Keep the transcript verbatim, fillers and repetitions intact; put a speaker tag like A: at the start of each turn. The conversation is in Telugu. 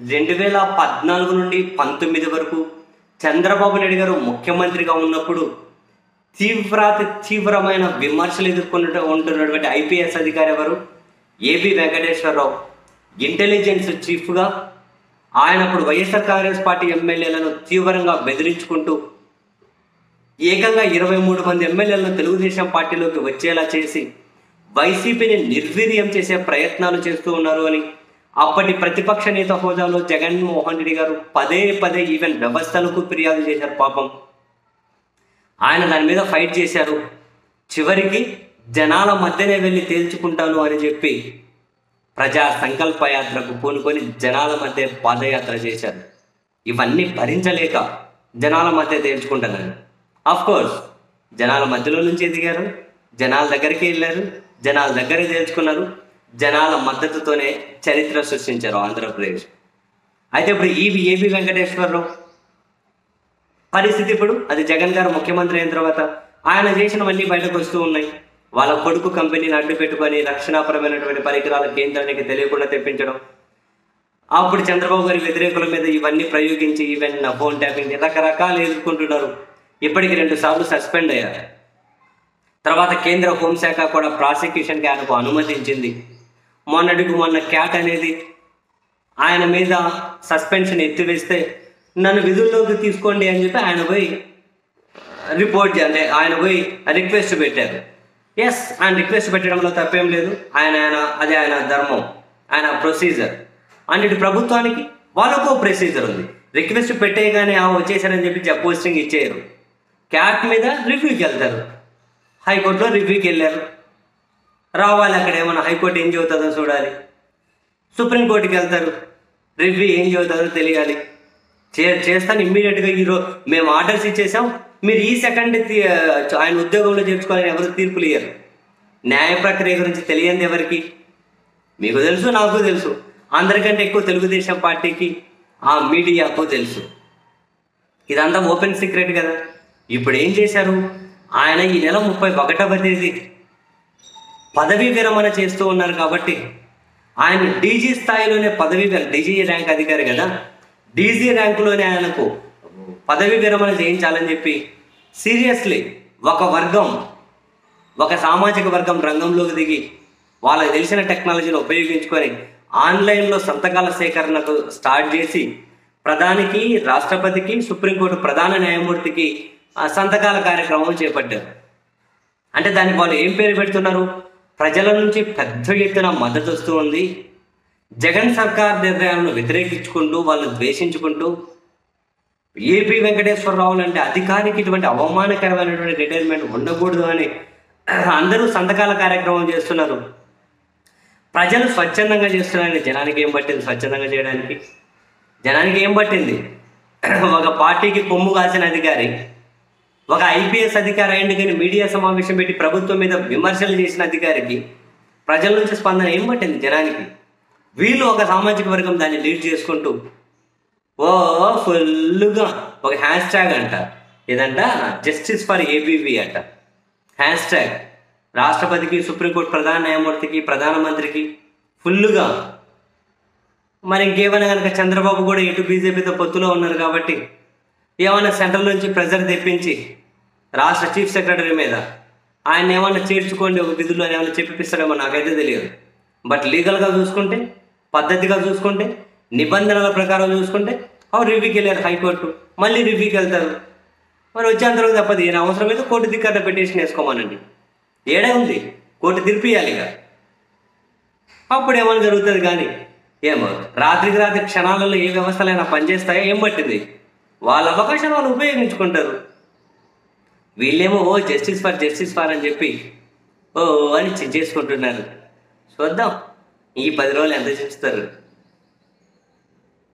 A: రెండు వేల పద్నాలుగు నుండి పంతొమ్మిది వరకు చంద్రబాబు నాయుడు గారు ముఖ్యమంత్రిగా ఉన్నప్పుడు తీవ్రాతి తీవ్రమైన విమర్శలు ఎదుర్కొన్న ఉంటున్నటువంటి ఐపీఎస్ అధికారి ఎవరు? ఏబి వెంకటేశ్వరరావు. ఇంటెలిజెన్స్ చీఫ్గా ఆయన అప్పుడు వైఎస్ఆర్ కాంగ్రెస్ పార్టీ ఎమ్మెల్యేలను తీవ్రంగా బెదిరించుకుంటూ ఏకంగా ఇరవై మూడు మంది ఎమ్మెల్యేలను తెలుగుదేశం పార్టీలోకి వచ్చేలా చేసి వైసీపీని నిర్వీర్యం చేసే ప్రయత్నాలు చేస్తూ ఉన్నారు అని అప్పటి ప్రతిపక్ష నేత హోదాలో జగన్మోహన్ రెడ్డి గారు పదే పదే ఈవెన్ వ్యవస్థలకు ఫిర్యాదు చేశారు. పాపం ఆయన దాని మీద ఫైట్ చేశారు. చివరికి జనాల మధ్యనే వెళ్ళి తేల్చుకుంటాను అని చెప్పి ప్రజా సంకల్ప యాత్రకు పూనుకొని జనాల మధ్య పాదయాత్ర చేశారు. ఇవన్నీ భరించలేక జనాల మధ్య తేల్చుకుంటున్నాను. ఆఫ్ కోర్స్ జనాల మధ్యలో నుంచి ఎదిగారు, జనాల దగ్గరికి వెళ్ళారు, జనాల దగ్గరే తేల్చుకున్నారు, జనాల మద్దతుతోనే చరిత్ర సృష్టించారు ఆంధ్రప్రదేశ్. అయితే ఇప్పుడు ఈవి ఏబి వెంకటేశ్వరరావు పరిస్థితి ఇప్పుడు అది జగన్ గారు ముఖ్యమంత్రి అయిన తర్వాత ఆయన చేసినవన్నీ బయటకు వస్తూ ఉన్నాయి. వాళ్ళ కొడుకు కంపెనీని అడ్డు పెట్టుకొని రక్షణాపరమైనటువంటి పరికరాల కేంద్రానికి తెలియకుండా తెప్పించడం, అప్పుడు చంద్రబాబు గారి వ్యతిరేకుల మీద ఇవన్నీ ప్రయోగించి ఈవెన్ ఫోన్ ట్యాపింగ్ రకరకాలు ఎదుర్కొంటున్నారు. ఇప్పటికి రెండు సార్లు సస్పెండ్ అయ్యారు. తర్వాత కేంద్ర హోంశాఖ కూడా ప్రాసిక్యూషన్కి ఆయనకు అనుమతించింది. మొన్నటికి మొన్న క్యాట్ అనేది ఆయన మీద సస్పెన్షన్ ఎత్తివేస్తే నన్ను విధుల్లోకి తీసుకోండి అని చెప్పి ఆయన పోయి రిపోర్ట్ అంటే ఆయన పోయి రిక్వెస్ట్ పెట్టారు. ఎస్, ఆయన రిక్వెస్ట్ పెట్టడంలో తప్పేం లేదు. ఆయన ఆయన అది ఆయన ధర్మం, ఆయన ప్రొసీజర్. అంటే ఇటు ప్రభుత్వానికి వాళ్ళకు ప్రొసీజర్ ఉంది. రిక్వెస్ట్ పెట్టేయగానే ఆ వచ్చేసారని చెప్పి పోస్టింగ్ ఇచ్చేయరు. క్యాట్ మీద రివ్యూకి వెళ్తారు. హైకోర్టులో రివ్యూకి వెళ్ళారు, రావాలి. అక్కడ ఏమన్నా హైకోర్టు ఏం చెబుతుందో చూడాలి. సుప్రీంకోర్టుకి వెళ్తారు, రివ్యూ ఏం చెబుతుందో తెలియాలి. చే చేస్తాను ఇమ్మీడియట్గా ఈరోజు మేము ఆర్డర్స్ ఇచ్చేసాం, మీరు ఈ సెకండ్ ఆయన ఉద్యోగంలో చేర్చుకోవాలని ఎవరు తీర్పులు ఇయ్యరు. న్యాయ ప్రక్రియ గురించి తెలియంది ఎవరికి? మీకు తెలుసు, నాకు తెలుసు. అందరికంటే ఎక్కువ తెలుగుదేశం పార్టీకి ఆ మీడియాకు తెలుసు. ఇదంతా ఓపెన్ సీక్రెట్ కదా. ఇప్పుడు ఏం చేశారు? ఆయన ఈ నెల ముప్పై ఒకటవ తేదీ పదవీ విరమణ చేస్తూ ఉన్నారు కాబట్టి ఆయన డీజీ స్థాయిలోనే పదవీ డీజీ ర్యాంక్ అధికారి కదా, డీజీ ర్యాంకులోనే ఆయనకు పదవీ విరమణ చేయించాలని చెప్పి సీరియస్లీ ఒక వర్గం, ఒక సామాజిక వర్గం రంగంలోకి దిగి వాళ్ళకి తెలిసిన టెక్నాలజీని ఉపయోగించుకొని ఆన్లైన్లో సంతకాల సేకరణకు స్టార్ట్ చేసి ప్రధానికి, రాష్ట్రపతికి, సుప్రీంకోర్టు ప్రధాన న్యాయమూర్తికి సంతకాల కార్యక్రమం చేపట్టారు. అంటే దానికి వాళ్ళు ఏం పేరు పెడుతున్నారు? ప్రజల నుంచి పెద్ద ఎత్తున మద్దతు వస్తూ ఉంది. జగన్ సర్కార్ నిర్ణయాలను వ్యతిరేకించుకుంటూ వాళ్ళని ద్వేషించుకుంటూ ఏపీ వెంకటేశ్వరరావు అంటే అధికారికి ఇటువంటి అవమానకరమైనటువంటి రిటైర్మెంట్ ఉండకూడదు అని అందరూ సంతకాల కార్యక్రమం చేస్తున్నారు. ప్రజలు స్వచ్ఛందంగా చేస్తున్నారని జనానికి ఏం పట్టింది? స్వచ్ఛందంగా చేయడానికి జనానికి ఏం పట్టింది? ఒక పార్టీకి కొమ్ము కాసిన అధికారి, ఒక ఐపీఎస్ అధికారి అయింది కానీ మీడియా సమావేశం పెట్టి ప్రభుత్వం మీద విమర్శలు చేసిన అధికారికి ప్రజల నుంచి స్పందన ఏం పట్టింది జనానికి? వీళ్ళు ఒక సామాజిక వర్గం దాన్ని లీడ్ చేసుకుంటూ ఓ ఫుల్గా ఒక హ్యాష్ ట్యాగ్ అంట, ఏదంట జస్టిస్ ఫర్ ఏబీవీ అంట హ్యాష్ ట్యాగ్. రాష్ట్రపతికి, సుప్రీంకోర్టు ప్రధాన న్యాయమూర్తికి, ప్రధానమంత్రికి ఫుల్లుగా. మరి ఇంకేమైనా కనుక చంద్రబాబు కూడా ఇటు బీజేపీతో పొత్తులో ఉన్నారు కాబట్టి ఏమైనా సెంట్రల్ నుంచి ప్రెజర్ తెప్పించి రాష్ట్ర చీఫ్ సెక్రటరీ మీద ఆయన ఏమన్నా చేర్చుకోండి ఒక విధుల్లో ఏమైనా చెప్పిస్తాడేమో నాకైతే తెలియదు. బట్ లీగల్గా చూసుకుంటే, పద్ధతిగా చూసుకుంటే, నిబంధనల ప్రకారం చూసుకుంటే అవి రివ్యూకి వెళ్ళారు హైకోర్టు, మళ్ళీ రివ్యూకి వెళ్తారు. మరి వచ్చేంత రోజు తప్పదు. ఈయన అవసరమైతే కోర్టు దిక్కట పిటిషన్ వేసుకోమనండి. ఏడే ఉంది, కోర్టు తీర్పియాలి ఇక, అప్పుడు ఏమైనా జరుగుతుంది. కానీ ఏమో రాత్రికి రాత్రి క్షణాలలో ఏ వ్యవస్థలైనా పనిచేస్తాయో ఏం పట్టింది? వాళ్ళ అవకాశాలు వాళ్ళు ఉపయోగించుకుంటారు. వీళ్ళేమో ఓ జస్టిస్ ఫర్ జస్టిస్ ఫర్ అని చెప్పి ఓ అని చేసుకుంటున్నారు. చూద్దాం ఈ పది రోజులు ఎంత చేస్తారు.